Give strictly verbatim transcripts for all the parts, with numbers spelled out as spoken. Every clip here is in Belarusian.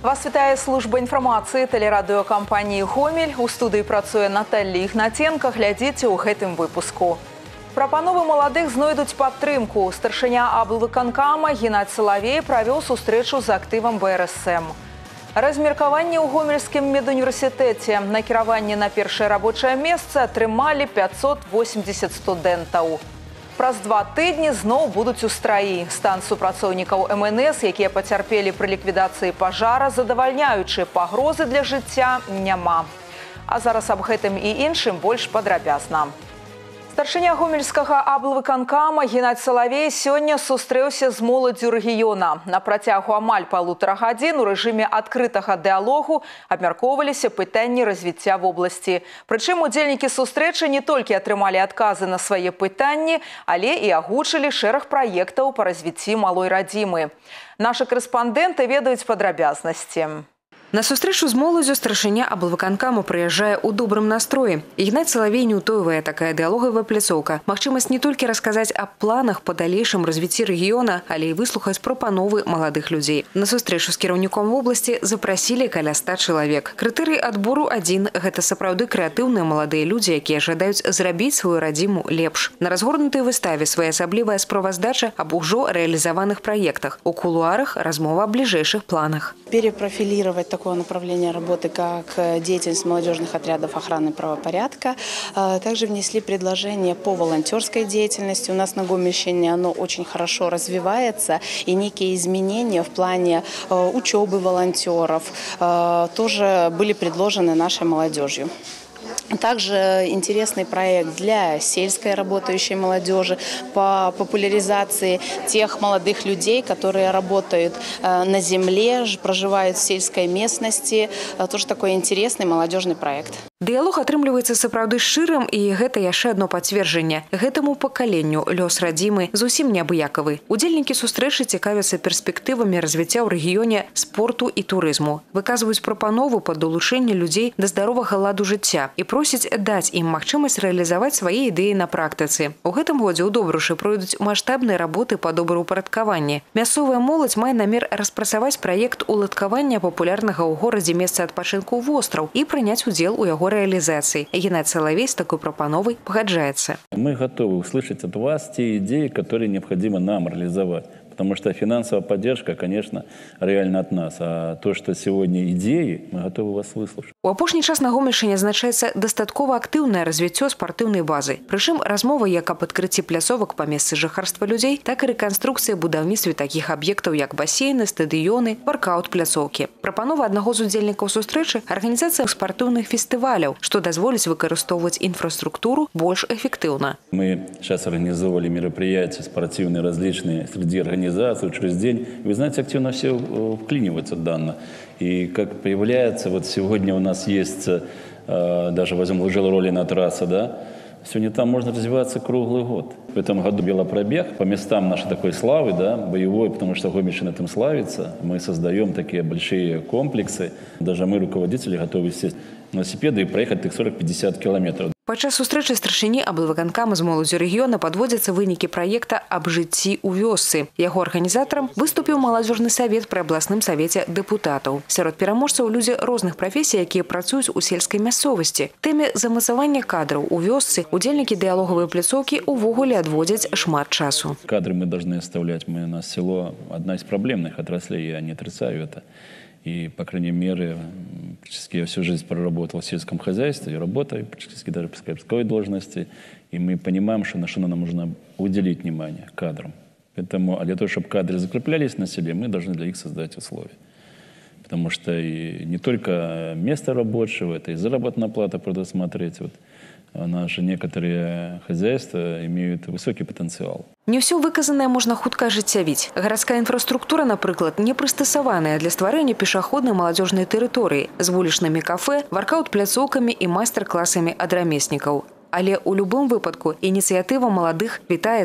Вас вітае служба інфармацыі тэлерадыёкампаніі «Гомель». У студыі працуе Наталья Ігнаценка. Глядзіце ў гэтым выпуску. Прапановы маладых знойдуць падтрымку. Старшыня аблвыканкама Геннадзь Салавей правёў сустрэчу з актывам бэ эр эс эм. Размеркаванне ў Гомельскім медуніверсітэце. Накіраванне на першае рабочае месца атрымалі пятьсот восемьдесят студэнтаў. Праз два тыдні зноў будуць у страі. Стан супрацоўнікаў эм эн эс, якія пацярпелі пры ліквідацыі пажара, задавальняючы, пагрозы для жыцця няма. А зараз аб гэтым і іншым больш падрабязна. Старшыня гомельскага аблвыканкама Геннадзь Салавей сёння сустрэўся з моладдзю рэгіёна. На працягу амаль палутара гадзін у рэжыме адкрытага дыалогу абмяркоўваліся пытанні развіцця вобласці. Прычым удзельнікі сустрэчы не толькі атрымалі адказы на свае пытанні, але і агучылі шэраг праектаў па развіцці малой радзімы. Нашы корэспандэнты ведаюць падрабязнасці. На сустрэчу з моладдзю старшыня аблвыканкама прыязджае ў добрым настроі. Геннадзь Салавей не ўтойвае такая дыалогавая пляцоўка. Магчымасць не толькі расказаць аб планах па далейшым развіцці рэгіёна, але і выслухаць прапановы маладых людзей. На сустрэчу з кіраўніком вобласці запрасілі каля ста чалавек. Крытэрый адбору адзін – гэта сапраўды крэатыўныя маладыя людзі, якія жадаюць зрабіць сваю радзіму лепш. На разгорнутай выставе своеасаблівая справаздача аб ужо рэалізаваных праектах. У кулуарах размова аб бліжэйшых планах. Перепрофилировать такое направление работы, как деятельность молодежных отрядов охраны правопорядка. Также внесли предложение по волонтерской деятельности. У нас на Гомельщине оно очень хорошо развивается, и некие изменения в плане учебы волонтеров тоже были предложены нашей молодежью. Также интересный проект для сельской работающей молодежи по популяризации тех молодых людей, которые работают на земле, проживают в сельской местности. Тоже такой интересный молодежный проект. Дыялог атрымліваецца сапраўды шчырым, і гэта яшчэ адно пацверджанне. Гэтаму пакаленню лёс радзімы зусім неабыякавы. Удзельнікі сустрэчы цікавяцца перспектывамі развіцця ў рэгіёне спорту і турызму. Выказваюць прапанову па далучэнні людзей да здаровага ладу жыцця і просяць даць ім магчымасць рэалізаваць свае ідэі на практыцы. У гэтым годзе ў Добрушы пройдуць маштабныя работы па добраўпарадкаванні. Мясцовая моладзь мае намер распрацаваць праект уладкавання папулярнага ў горадзе месца адпачынку востраў і прыняць удзел у яго реализации. Геннадзь Салавей с такой пропановой погоджается. Мы готовы услышать от вас те идеи, которые необходимо нам реализовать. Потому что финансовая поддержка, конечно, реально от нас. А то, что сегодня идеи, мы готовы вас выслушать. У апошні час на Гомельшчыне азначаецца дастаткова актыўнае развіццё спартыўнай базы. Прычым размова як аб адкрыцці пляцовак па месцы жыхарства людзей, так і рэканструкцыя будаўніцтве такіх аб'ектаў, як басейны, стадыёны, варкаут-пляцоўкі. Прапанова аднаго з удзельнікаў сустрэчы – арганізацыя спартыўных фестываляў, што дазволіць выкарыстоўваць инфраструктуру больш эффектыўна. Мы сейчас организовали мероприятия спортивные различные среди организаций, учреждений. Вы знаете, активно все вклиниваются в данное. И как появляется, вот сегодня у нас есть, э, даже возьмем лыжероллерная трасса, да, сегодня там можно развиваться круглый год. В этом году велопробег по местам нашей такой славы, да, боевой, потому что Гомельщина этим славится. Мы создаем такие большие комплексы. Даже мы, руководители, готовы сесть на велосипеды и проехать их сорок-пятьдесят километров. Падчас сустрэчы старшыні аблвыканкама з моладдзю рэгіёна падводзяцца вынікі праекта аб жыцці ў вёсцы. Яго арганізатарам выступіў маладзёжны савет пры абласным савеце дэпутатаў. Сярод пераможцаў людзі розных прафесій, якія працуюць у сельскай мясцовасці. Тэме замацавання кадраў у вёсцы удзельнікі дыялогавай пляцоўкі увогуле адводзяць шмат часу. Кадры мы должны оставлять. Мы, у нас село одна из проблемных отраслей, я не отрицаю это. И, по крайней мере, практически я всю жизнь проработал в сельском хозяйстве, и работаю практически даже по скрипской должности. И мы понимаем, что на что нам нужно уделить внимание кадрам. Поэтому, а для того, чтобы кадры закреплялись на селе, мы должны для них создать условия. Потому что и не только место рабочего, это и заработная плата предусмотреть. Вот. У нас же некоторые хозяйства имеют высокий потенциал. Не ўсё выказанае можна хутка ажыццявіць. Гарадская інфраструктура, напрыклад, не прыстасаваная для стварэння пешаходнай маладзёжнай тэрыторыі з вулічнымі кафэ, варкаут-пляцоўкамі і майстар-класамі ад рамеснікаў. Але ў любым выпадку ініцыятыва маладых вітаецца.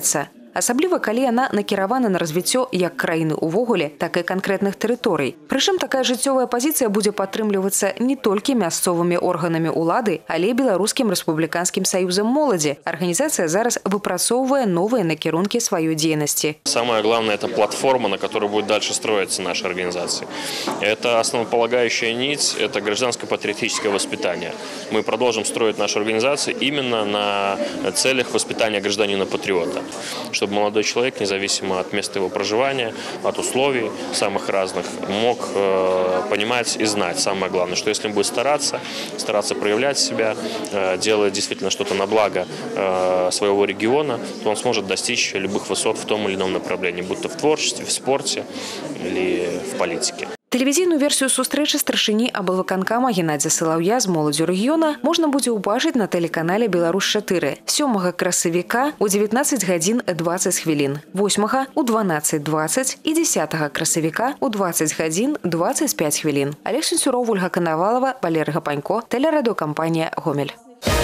Асабліва, калі яна накіравана на развіццё як краіны ўвогуле, так і канкрэтных тэрыторый. Прычым такая жыццёвая пазіцыя будзе падтрымлівацца не толькі мясцовымі органамі улады, але і Беларускім рэспубліканскім саюзам моладзі. Арганізацыя зараз выпрацоўвае новыя накірункі сваёй дзейнасці. Самое главное – это платформа, на которой будет дальше строиться наша организация. Это основополагающая нить, это гражданско-патриотическое воспитание. Мы продолжим строить нашу организацию именно на целях воспитания гражданина-патриота, чтобы молодой человек, независимо от места его проживания, от условий самых разных, мог э, понимать и знать самое главное, что если он будет стараться, стараться проявлять себя, э, делать действительно что-то на благо э, своего региона, то он сможет достичь любых высот в том или ином направлении, будь то в творчестве, в спорте или в политике. Тэлевізійную версію сустрэчы старшыні аблвыканкама Геннадзя Салаўя з моладзю рэгіёна можна будзе ўбачыць на тэлеканале Беларусь чатыры сёмага красавіка ў дзевятнаццаць гадзін дваццаць хвілін, восьмага ў дванаццаць дваццаць і дзесятага красавіка ў дваццаць гадзін дваццаць пяць хвілін. Олег Сенцюров, Ольга Коновалова, Валерий Гапанько, тэлерадыёкампанія «Гомель».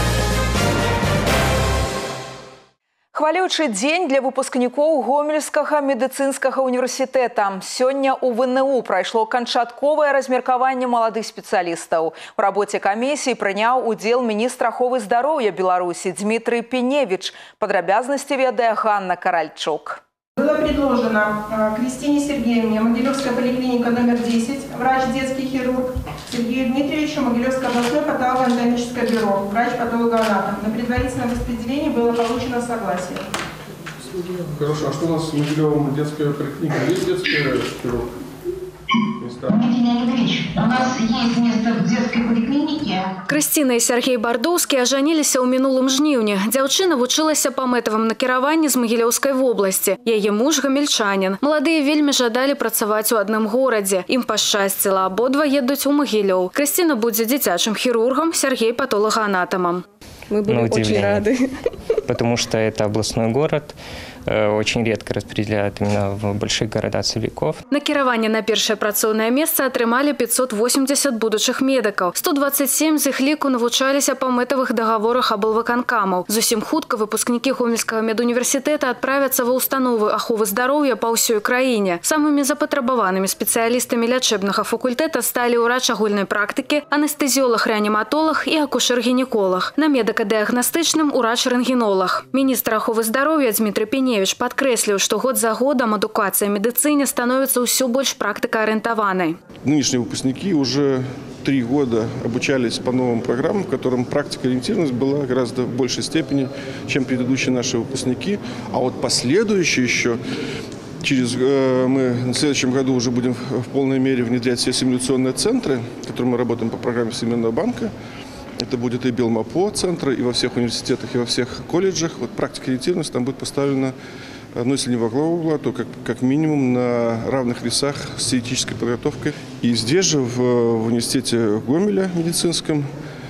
Хвалючы дзень для выпускнікоў Гомельскага медыцынскага універсітэта. Сёння ў вэ эн у прайшло канчатковае размеркаванне маладых спецыялістаў. У рабоце камісіі прыняў удзел міністр аховы здароўя Беларусі Дмітрый Пеневич. Падрабязнасці ведае Ганна Каральчук. Было предложено Кристине Сергеевне, Могилевская поликлиника номер десять, врач детский хирург, Сергею Дмитриевичу, Могилевское областное патологоанатомическое бюро, врач-патологоанатом. На предварительном распределении было получено согласие. Хорошо, а что у нас в Могилевом детская поликлиника? Есть детская хирург? Дмитрий Леонидович, у нас есть место в детской поликлинике. Крысціна і Сергей Бардоўскі ажаніліся ў мінулым жніўні. Дзяўчына вучылася па мэтавым накіраванні з Магілёўскай вобласці. Яе муж гамельчанін. Маладыя вельмі жадалі працаваць у адным горадзе. Ім пашчасціла, абодва едуць у Магілёў. Крысціна будзе дзіцячым хірургам, Сергей патологоанатомом. Мы были очень рады. Потому что это областной город. Очень редко распределяют именно в больших городах целиков. Накіраванне на першае працоўнае месца атрымалі пятьсот восемьдесят будучых медыкаў. сто двадцать семь з іх ліку навучаліся па мэтавых дагаворах аблвыканкамаў. Зусім хутка выпускнікі Гомельскага медуніверсітэта адправяцца ва ўстановы аховы здароўя па ўсёй краіне. Самымі запатрабаванымі спецыялістамі лячэбнага факультэта сталі ўрач агульнай практыкі, анестэзіолог-рэаніматолог і акушэр-гінеколог. На медыка-дыягнастычным урач-рэнтгенолог. Міністр аховы здароўя Дмітрый Пеневич подкрэсліў, што год за годом адукацыя медыцыне становится ўсё больш практыкаариентаванай. Нынешние выпускники уже три года обучались по новым программам, в котором практикоориентированность была гораздо в большей степени, чем предыдущие наши выпускники. А вот последующие еще, через, э, мы в следующем году уже будем в полной мере внедрять все симуляционные центры, которые мы работаем по программе Всемирного банка. Это будет и Белмапо центры, и во всех университетах, и во всех колледжах. Вот практикоориентированность там будет поставлена, ну если не во главу угла, то как, как минимум на равных весах с теоретической подготовкой. И здесь же, в, в университете Гомеля медицинском,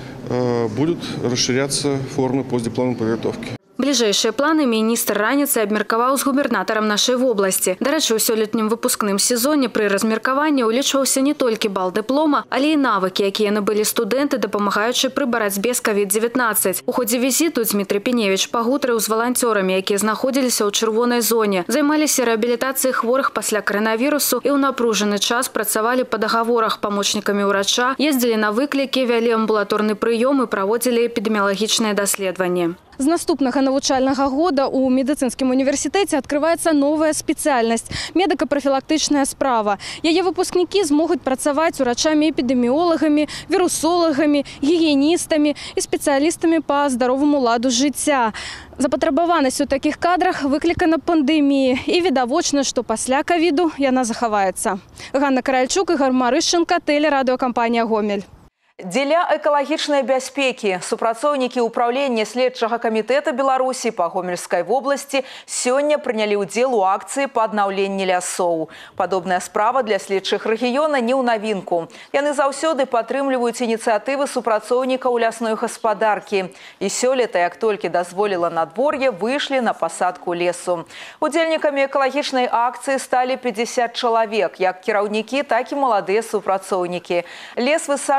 э, будут расширяться формы постдипломной подготовки. Бліжэйшыя планы міністр раніцай абмеркаваў з губернатарам нашай вобласці. Дарэчы, у сёлетнім выпускным сезоне пры размеркаванні ўлічваўся не толькі бал дыплома, але і навыкі, якія набылі студэнты, дапамагаючы пры барацьбе з ковід дзевятнаццаць. У ходзе візіту Дмітрый Пеневич пагутарыў з валанцёрамі, якія знаходзіліся ў чырвонай зоне, займаліся рэабілітацыяй хворых пасля каранавірусу і ў напружаны час працавалі па дагаворах памочнікамі ўрача, ездзілі на выклікі, вялі амбулаторны прыём і праводзілі эпідэміялагічныя даследаванні. З наступнага навучальнага года у медыцынскім універсітэце адкрываецца новая спецыяльнасць – медыка-прафілактычная справа. Яе выпускнікі змогуць працаваць урачамі-эпідэміолагамі, вірусолагамі, гігіеністамі і спецыялістамі па здароваму ладу жыцця. Запатрабаванасць у такіх кадрах выклікана пандэміі і відавочна, што пасля ковіду яна захаваецца. Ганна Каральчук, Ігор Марышченко, тэлерадыёкампанія «Гомель». Дзеля экалагічнай бяспекі супрацоўнікі ўпраўлення следчага камітэта Беларусі па Гомельскай вобласці сёння прынялі ўдзел у акцыі па аднаўленні лясоў. Падобная справа для следчых рэгіёна не ў навінку. Яны заўсёды падтрымліваюць ініцыятывы супрацоўнікаў лясной гаспадаркі. І сёлета, як толькі дазволіла надвор'е, выйшлі на пасадку лесу. Удзельнікамі экалагічнай акцыі сталі пятьдесят чалавек, як кіраўнікі, так і маладыя супрацоўнікі. Лес высаджвалі ў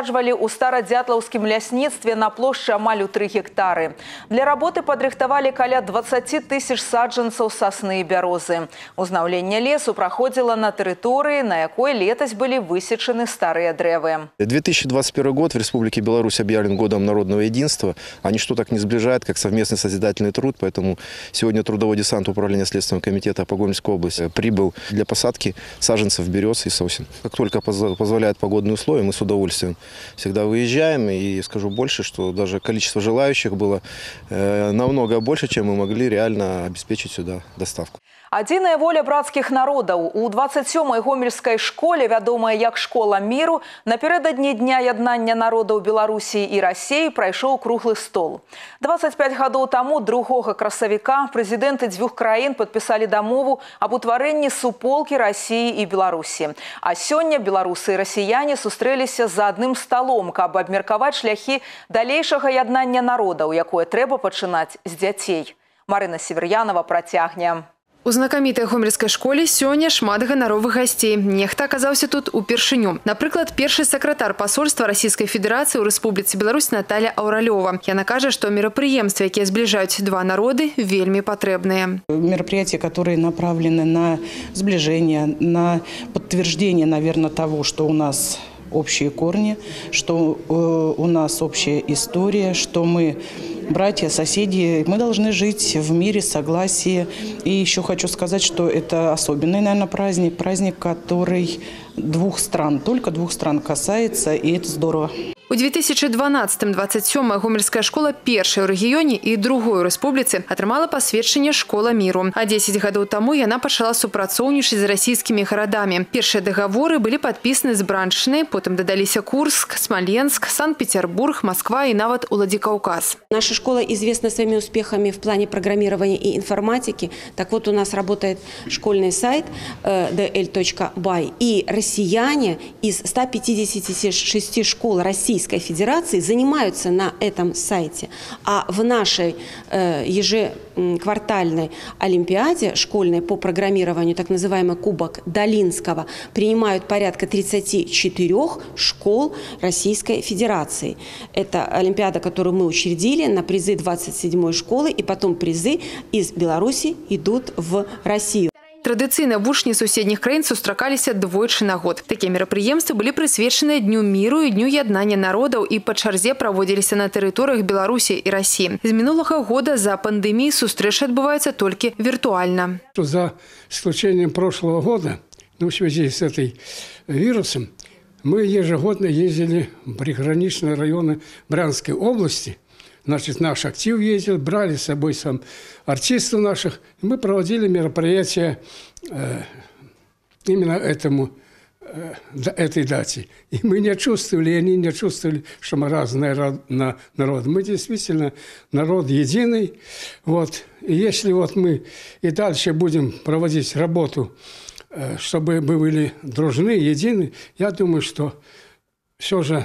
у старадзятлаўскім лясніцтве на плошчы амаль у тры гектары. Для работы падрыхтавалі каля дваццаці тысяч саджанцаў сасны і бярозы. Узнаўленне лесу праходзіла на тэрыторыі, на якой летась были высечены старые дрэвы. две тысячи двадцать первый год в Республике Беларусь объявлен годом народного единства, а ничто так не сближает, как совместный созидательный труд. Поэтому сегодня трудовой десант Управления Следственного комитета по Гомельской области прибыл для посадки саженцев берез и сосен. Как только позволяют погодные условия, мы с удовольствием всегда выезжаем. И скажу больше, что даже количество желающих было намного больше, чем мы могли реально обеспечить сюда доставку. Адзіная воля брацкіх народаў. У дваццаць сёмай гомельскай школе, вядомая як школа міру, напярэдадні дня яднання народаў Беларусі і Расіі прайшоў круглы стол. дваццаць пяць гадоў таму, другога красавіка, прэзідэнты дзвюх краін падпісалі дамову аб утварэнні суполкі Расіі і Беларусі. А сёння беларусы і расіяне сустрэліся за адным сталом, каб абмеркаваць шляхі далейшага яднання народаў, якое трэба пачынаць з дзяцей. Марына Северянова працягне. У знакамітай гомельскай школе сёння шмат ганаровых гасцей. Нехта аказаўся тут упершыню. Напрыклад, першы сакратар пасольства Расійскай Федэрацыі ў Рэспубліцы Беларусь Наталья Ауралёва. Яна кажа, што мерапрыемствы, якія збліжаюць два народы, вельмі патрэбныя. Мероприятия, которые направлены на сближение, на подтверждение, наверное, того, что у нас общие корни, что э, у нас общая история, что мы братья, соседи, мы должны жить в мире, согласии. И еще хочу сказать, что это особенный, наверное, праздник, праздник, который двух стран, только двух стран касается, и это здорово. У две тысячи дванадцатым двадцать сёмая гомельская школа першая ў рэгіёне і другой у рэспубліцы атрымала пасведчанне школа міру. А дзесяць гадоў таму яна пачала супрацоўнічаць з расійскімі гарадамі. Першыя дагаворы былі падпісаны з Браншчынай, потым дадаліся Курск, Смоленск, Санкт-Петербург, Москва и нават Владикавказ. Наша школа известна своими успехами в плане программирования и информатики. Так вот, у нас работает школьный сайт ди эл точка бай. И россияне из ста пятидесяти шести школ России Российской Федерации занимаются на этом сайте. А в нашей э, ежеквартальной олимпиаде школьной по программированию, так называемый Кубок Долинского, принимают порядка тридцати четырёх школ Российской Федерации. Это олимпиада, которую мы учредили на призы двадцать седьмой школы, и потом призы из Беларуси идут в Россию. Традыцыйна вучні суседніх краін сустракаліся двойчы на год. Такія мерапрыемствы былі прысвечаны Дню міру і Дню яднання народаў і па чарзе праводзіліся на тэрыторыях Беларусі і Расіі. З мінулага года за пандэміі сустрэчы адбываюцца толькі віртуальна. За исключением прошлого года, ну, в связи с этой вирусом, мы ежегодно ездили в приграничные районы Брянской области. Значит, наш актив ездил, брали с собой сам артистов наших. И мы проводили мероприятия э, именно этому, э, этой дате. И мы не чувствовали, и они не чувствовали, что мы разные народы. Мы действительно народ единый. Вот. И если вот мы и дальше будем проводить работу, э, чтобы мы были дружны, едины, я думаю, что все же...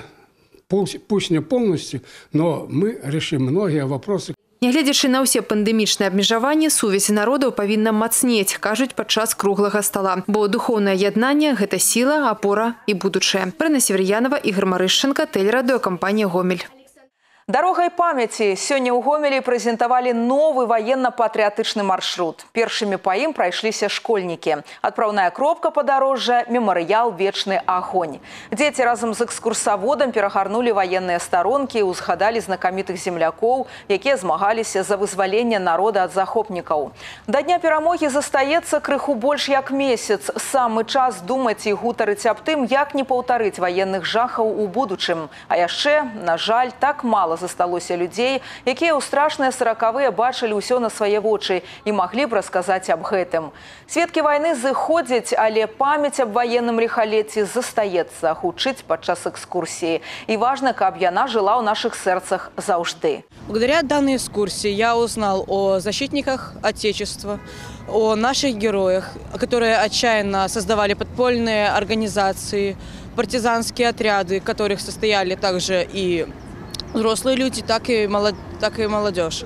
Пусть не полностью, но мы решим многие вопросы. Нягледзячы на ўсе пандэмічныя абмежаванні, сувязь народаў павінна мацнець, кажуць падчас круглага стала. Бо духоўнае яднанне – гэта сіла, апора і будучае. Марына Северянова, Ігор Марышченко, тэлерадыёкампанія «Гомель». Дарогай памяці сёння ў Гомелі прэзентавалі новы ваенна-патрыятычны маршрут. Першымі па ім прайшліся школьнікі. Адпраўная кропка падарожжа – мемарыял «Вечны агонь». Дзеці разам з экскурсаводам перагарнулі ваенныя старонкі і узгадалі знакамітых землякоў, якія змагаліся за вызваленне народа ад захопнікаў. Да дня перамогі застаецца крыху больш як месяц. Самы час думаць і гутарыць аб тым, як не паўтарыць ваенных жахаў у будучым. А яшчэ, на жаль, так мала засталося людзей, якія ў страшныя саракавыя бачылі ўсё на свае вочы і маглі б расказаць аб гэтым. Сведкі вайны зыходзяць, але памяць аб военным лихолетии застаецца, гучыць падчас экскурсии. И важно, каб яна жила ў наших сердцах заўжды. Благодаря данной экскурсии я узнал о защитниках Отечества, о наших героях, которые отчаянно создавали подпольные организации, партизанские отряды, в которых состояли также и взрослые люди, так и, молод... так и молодежь.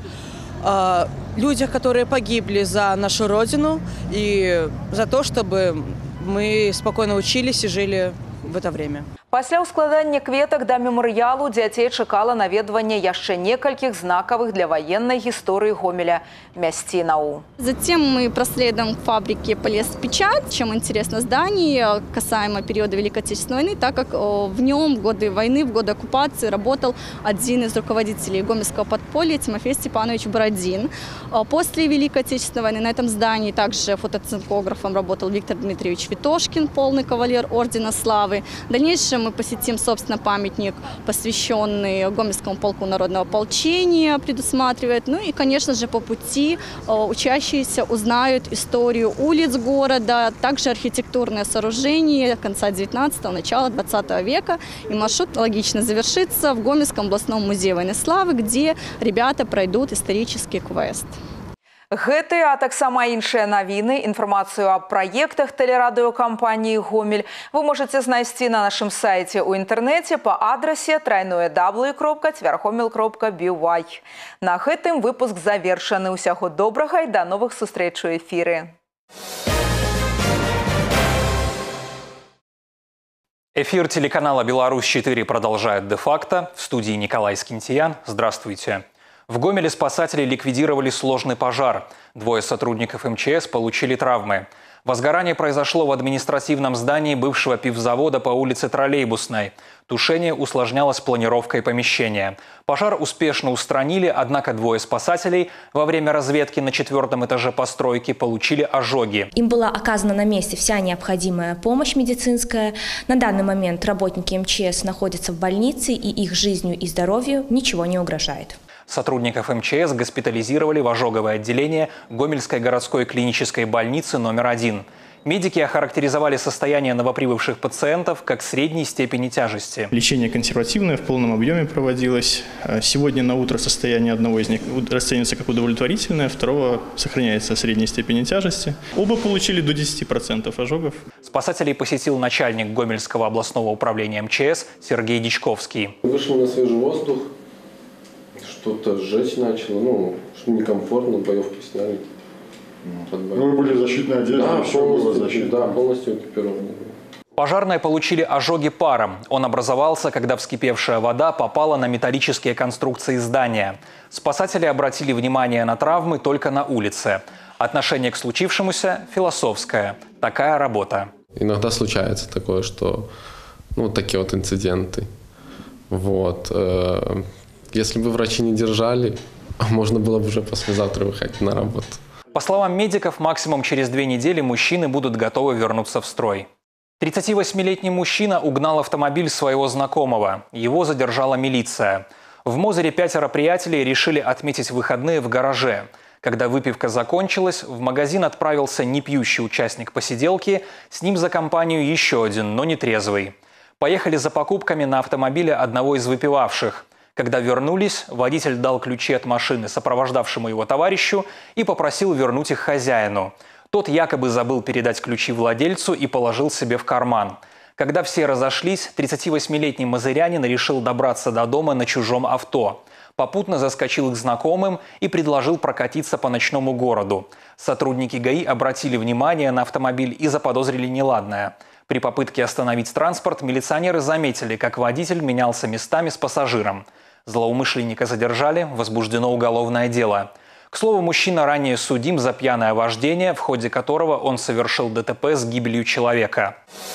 О людях, которые погибли за нашу Родину и за то, чтобы мы спокойно учились и жили в это время. Пасля ўскладання кветак да мемарыялу дзяцей чакала наведванне яшчэ некалькіх знакавых для военной истории Гомеля мясцінаў. Затем мы проследуем к фабрике «Полеспечать». Чем интересно здание касаемо периода Великой Отечественной войны, так как в нем в годы войны, в годы оккупации работал один из руководителей гомельского подполья Тимофей Степанович Бородин. После Великой Отечественной войны на этом здании также фотоцинкографом работал Виктор Дмитриевич Витошкин, полный кавалер Ордена Славы. В дальнейшем мы посетим, собственно, памятник, посвященный Гомельскому полку народного ополчения, предусматривает. Ну и, конечно же, по пути учащиеся узнают историю улиц города, также архитектурное сооружение конца девятнадцатого, начала двадцатого века. И маршрут логично завершится в Гомельском областном музее военной славы, где ребята пройдут исторический квест. Гэтыя, а таксама іншыя навіны, інфармацыю аб праектах тэлерадыёкампаніі «Гомель» вы можете знайсці на нашым сайце ў інтэрнэце па адрасе трайное дабл ю кропка цвяргомель кропка би вай. На гэтым выпуск завершаны. Усяго добрага і да новых сустрэч у эфіры. Эфир телеканала «Беларусь четыре» продолжает де-факто. В студии Николай Скинтиян. Здравствуйте. В Гомеле спасатели ликвидировали сложный пожар. Двое сотрудников эм че эс получили травмы. Возгорание произошло в административном здании бывшего пивзавода по улице Троллейбусной. Тушение усложнялось планировкой помещения. Пожар успешно устранили, однако двое спасателей во время разведки на четвертом этаже постройки получили ожоги. Им была оказана на месте вся необходимая помощь медицинская. На данный момент работники эм че эс находятся в больнице, и их жизнью и здоровью ничего не угрожает. Сотрудников эм че эс госпитализировали в ожоговое отделение Гомельской городской клинической больницы номер один. Медики охарактеризовали состояние новоприбывших пациентов как средней степени тяжести. Лечение консервативное в полном объеме проводилось. Сегодня на утро состояние одного из них расценивается как удовлетворительное, второго сохраняется средней степени тяжести. Оба получили до десяти процентов ожогов. Спасателей посетил начальник Гомельского областного управления эм че эс Сергей Дичковский. Вышли на свежий воздух. Что-то сжечь начало, ну, что некомфортно, боевки сняли. Ну, вы были в защитной одежде, да, все было защитно. Да, полностью экипированы. Пожарные получили ожоги паром. Он образовался, когда вскипевшая вода попала на металлические конструкции здания. Спасатели обратили внимание на травмы только на улице. Отношение к случившемуся философское. Такая работа. Иногда случается такое, что, ну, вот такие вот инциденты. Вот. Если бы врачи не держали, можно было бы уже послезавтра выходить на работу. По словам медиков, максимум через две недели мужчины будут готовы вернуться в строй. тридцативосьмилетний мужчина угнал автомобиль своего знакомого. Его задержала милиция. В Мозыре пятеро приятелей решили отметить выходные в гараже. Когда выпивка закончилась, в магазин отправился непьющий участник посиделки, с ним за компанию еще один, но не трезвый. Поехали за покупками на автомобиле одного из выпивавших. Когда вернулись, водитель дал ключи от машины сопровождавшему его товарищу и попросил вернуть их хозяину. Тот якобы забыл передать ключи владельцу и положил себе в карман. Когда все разошлись, тридцативосьмилетний мозырянин решил добраться до дома на чужом авто. Попутно заскочил к знакомым и предложил прокатиться по ночному городу. Сотрудники ГАИ обратили внимание на автомобиль и заподозрили неладное. При попытке остановить транспорт милиционеры заметили, как водитель менялся местами с пассажиром. Злоумышленника задержали, возбуждено уголовное дело. К слову, мужчина ранее судим за пьяное вождение, в ходе которого он совершил ДТП с гибелью человека.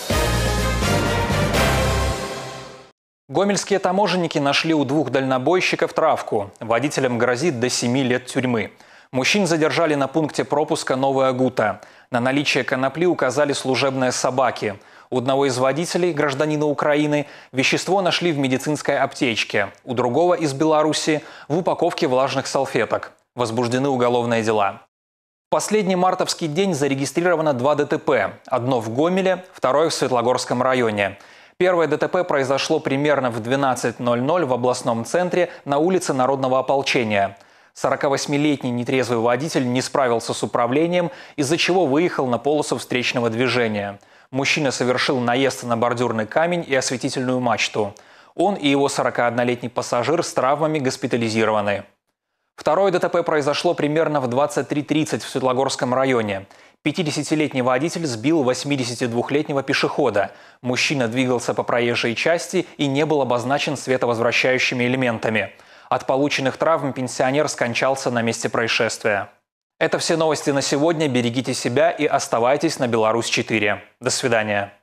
Гомельские таможенники нашли у двух дальнобойщиков травку. Водителям грозит до семи лет тюрьмы. Мужчин задержали на пункте пропуска Новая Гута. На наличие конопли указали служебные собаки. У одного из водителей, гражданина Украины, вещество нашли в медицинской аптечке. У другого из Беларуси в упаковке влажных салфеток. Возбуждены уголовные дела. В последний мартовский день зарегистрировано два ДТП. Одно в Гомеле, второе в Светлогорском районе. Первое ДТП произошло примерно в двенадцать ноль ноль в областном центре на улице Народного ополчения. сорокавосьмилетний нетрезвый водитель не справился с управлением, из-за чего выехал на полосу встречного движения. Мужчина совершил наезд на бордюрный камень и осветительную мачту. Он и его сорокаоднолетний пассажир с травмами госпитализированы. Второе ДТП произошло примерно в двадцать три тридцать в Светлогорском районе. пятидесятилетний водитель сбил восьмидесятидвухлетнего пешехода. Мужчина двигался по проезжей части и не был обозначен световозвращающими элементами. От полученных травм пенсионер скончался на месте происшествия. Это все новости на сегодня. Берегите себя и оставайтесь на Беларусь четыре. До свидания.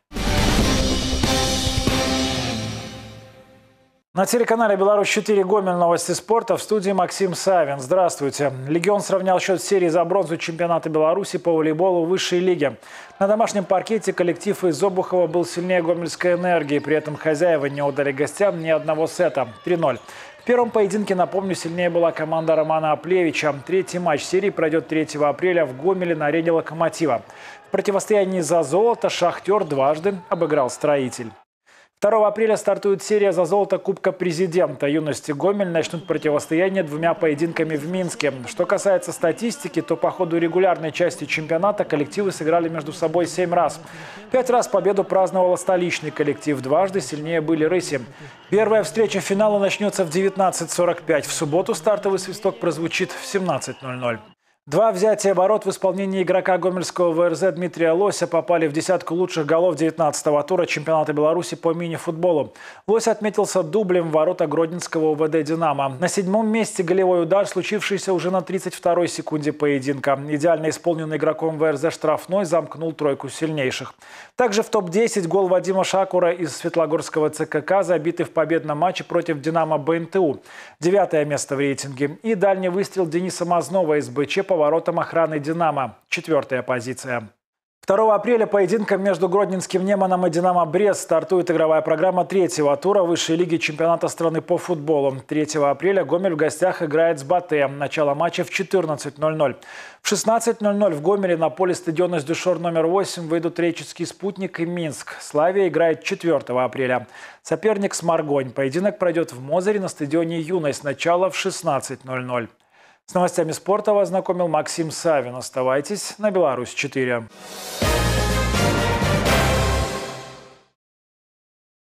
На телеканале «Беларусь четыре» Гомель. Новости спорта. В студии Максим Савин. Здравствуйте. «Легион» сравнял счет серии за бронзу чемпионата Беларуси по волейболу высшей лиги. На домашнем паркете коллектив из Обухова был сильнее гомельской «Энергии». При этом хозяева не отдали гостям ни одного сета. три ноль. В первом поединке, напомню, сильнее была команда Романа Аплевича. Третий матч серии пройдет третьего апреля в Гомеле на арене «Локомотива». В противостоянии за золото «Шахтер» дважды обыграл «Строитель». второго апреля стартует серия за золото Кубка президента. Юности Гомель начнут противостояние двумя поединками в Минске. Что касается статистики, то по ходу регулярной части чемпионата коллективы сыграли между собой семь раз. Пять раз победу праздновала столичный коллектив. Дважды сильнее были рыси. Первая встреча финала начнется в девятнадцать сорок пять. В субботу стартовый свисток прозвучит в семнадцать ноль ноль. Два взятия ворот в исполнении игрока гомельского ВРЗ Дмитрия Лося попали в десятку лучших голов девятнадцатого тура чемпионата Беларуси по мини-футболу. Лось отметился дублем в ворота гродненского УВД «Динамо». На седьмом месте голевой удар, случившийся уже на тридцать второй секунде поединка. Идеально исполненный игроком ВРЗ штрафной замкнул тройку сильнейших. Также в топ десять гол Вадима Шакура из Светлогорского ЦКК, забитый в победном матче против «Динамо» БНТУ. Девятое место в рейтинге. И дальний выстрел Дениса Мазнова из БЧ по воротам охраны «Динамо». Четвертая позиция. второго апреля поединком между Гродненским «Неманом» и «Динамо» Брест стартует игровая программа третьего тура высшей лиги чемпионата страны по футболу. третьего апреля Гомель в гостях играет с Батэ. Начало матча в четырнадцать ноль ноль. В шестнадцать ноль ноль в Гомеле на поле стадиона Сдюшор номер восемь выйдут Речицкий «Спутник» и Минск. Славия играет четвертого апреля. Соперник «Сморгонь». Поединок пройдет в Мозыре на стадионе «Юность». Начало в шестнадцать ноль ноль. С новостями спорта вас знакомил Максим Савин. Оставайтесь на Беларусь четыре.